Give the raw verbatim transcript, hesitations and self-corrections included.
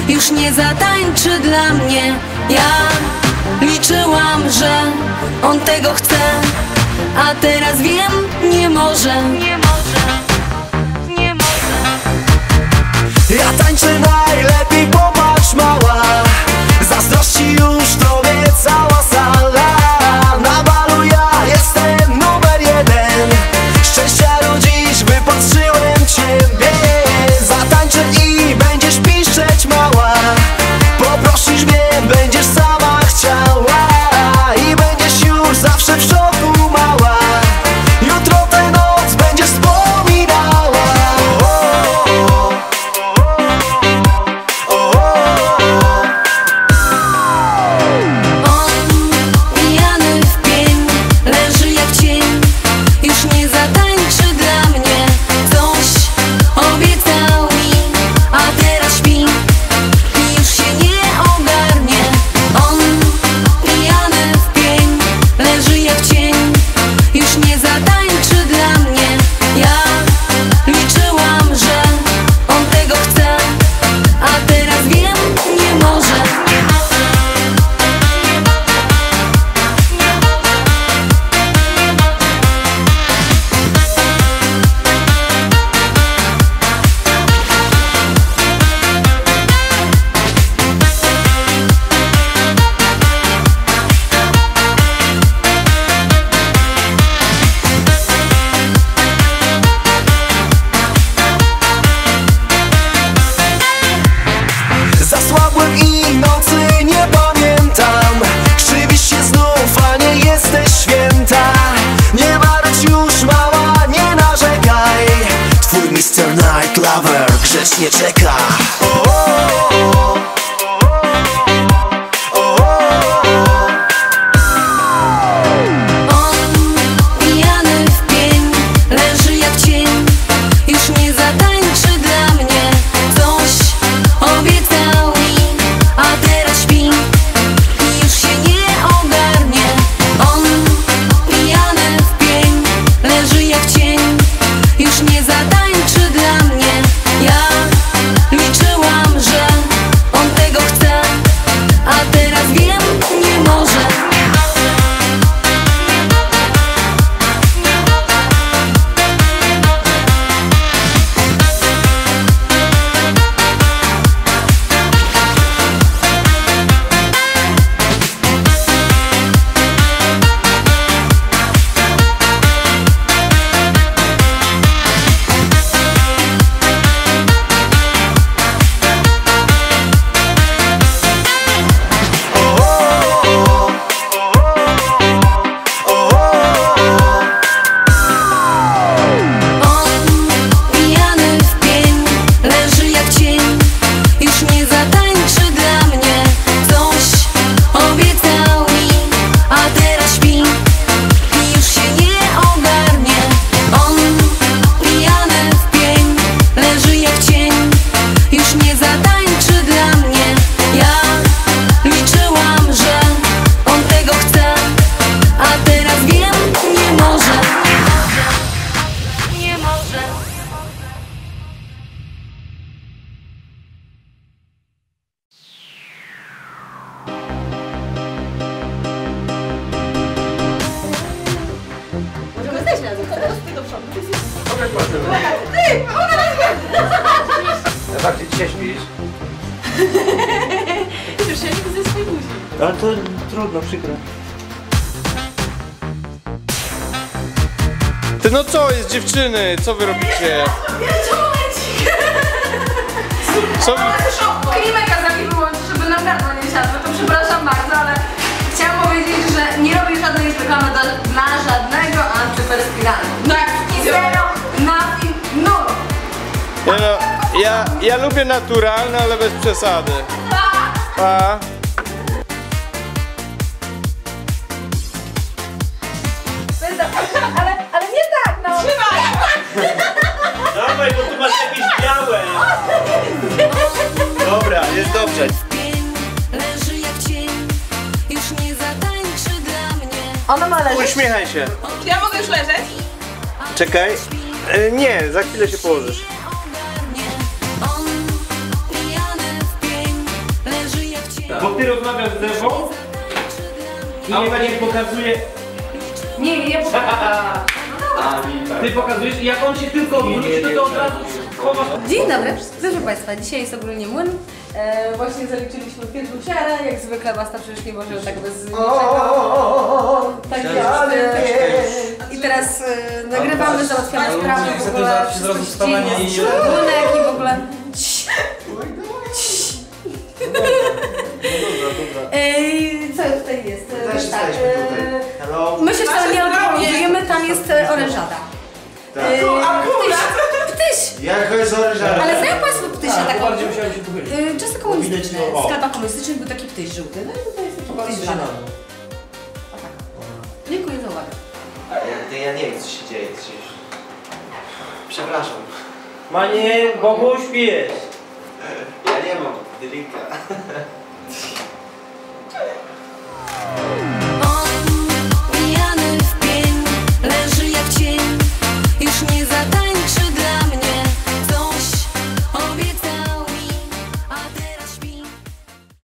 już nie zatańczy dla mnie. Ja liczyłam, że on tego chce, a teraz wiem, nie może. Nie może, nie może. Ja tańczę najlepiej, popatrz mała, zazdrości już tobie cała sala. Na balu ja jestem numer jeden, szczęścia dziś wypatrzyłem ciebie. Zatańczę i będziesz piszczeć mała, poprosisz mnie, będziesz sama chciała i będziesz już zawsze w szoku mała. Jutro tę noc będziesz wspominała. On pijany w pień, leży jak cień, już nie zatańczy dla mnie. Coś obiecał mi, a teraz śpi i już się nie ogarnie. On pijany w pień, leży jak cień, już nie zatańczy dla mnie. Ja liczyłam, że on tego chce, a teraz wiem, nie może. Zasłabłem i nocy nie pamiętam, krzywisz się znów, a nie jesteś święta. Nie marudź już mała, nie narzekaj, twój mister Night Lover grzecznie czeka. O, o, o, o, o, o. On pijany w pień, leży jak cień, już nie zatańczy dla mnie. Coś obiecał mi, a teraz śpi i już się nie ogarnie. On pijany w pień, leży jak cień, już nie zatańczy dla mnie. Ja liczyłam, że on tego chce, a teraz wiem, nie może. On pijany w pień, leży jak cień, już nie zatańczy dla mnie. Coś obiecał mi, a teraz śpi i już się nie ogarnie. On pijany w pień, leży jak cień, już nie zatańczy dla mnie. Ja liczyłam, że on tego chce, a teraz wiem, nie może. Nie może. Możemy zejść na dół, teraz ty do przodu. Pokaż palcem. Ty, ona nas Ja bardziej dzisiaj śpisz? już się nie ze swojej buzi. Ale to trudno, przykro. Ty no co jest, dziewczyny? Co wy robicie? Co wy... Klimek za mi wyłączy, żeby nam gardło nie siadło, to przepraszam bardzo, ale chciałam powiedzieć, że nie robię żadnej reklamy dla, dla żadnego antyperspiranu. Tak, i zero, nothing, no. Nie no, ja, ja lubię naturalne, ale bez przesady. Pa. Ale, ale nie tak, no. Trzymaj! Dawaj, bo tu masz jakieś białe. Dobra, jest dobrze. Leży jak cień, już nie zatańczy dla mnie. Ona ma leżeć. Uśmiechaj się. Czy ja mogę już leżeć? Czekaj. E, nie, za chwilę się położysz. On pijany w pień, Bo ty rozmawiasz z Ewą i ona nie pokazuje. Nie, nie, nie pokażę. Ty pokazujesz i jak on się tylko odwróci, to, to od razu chowasz. Dzień dobry, proszę Państwa, dzisiaj jest ogólnie młyn. E, właśnie zaliczyliśmy pierwszą siarę, jak zwykle Basta przecież nie może tak bez niczego. Tak jest. E, I teraz e, nagrywamy, załatwiamy sprawy, w ogóle wszystko się dzieje, młynek i w ogóle... Ej, co tutaj jest? Też tak, jesteśmy tutaj. e, Hello? my się wcale nie alkoholizujemy, tam jest e, orężada. Tak. E, ptyś, ptyś! Jak jest orężada? Ale znają Państwo ptysia taką? Bardziej musiałem się pochylić. Y, Czasy komunistyczne, O. w sklepach komunistycznych był taki ptyś żółty. No i tutaj jest taki ptyś blady. O tak. Dziękuję za uwagę. Ja, ja nie wiem, co się dzieje. Co się... Przepraszam. Manie, Bogu śpiesz. Ja nie mam drinka.